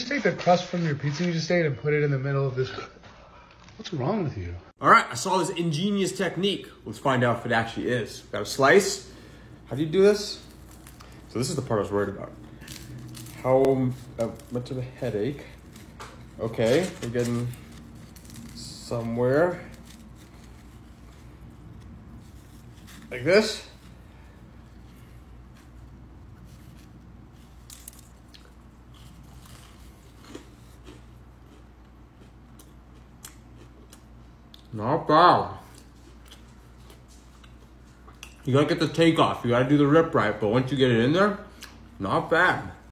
just take the crust from your pizza you just ate and put it in the middle of this? What's wrong with you? All right, I saw this ingenious technique. Let's find out if it actually is. Got a slice. How do you do this? So this is the part I was worried about. How much of a headache? Okay, we're getting somewhere. Like this. Not bad. You gotta get the takeoff. You gotta do the rip right, but once you get it in there, not bad.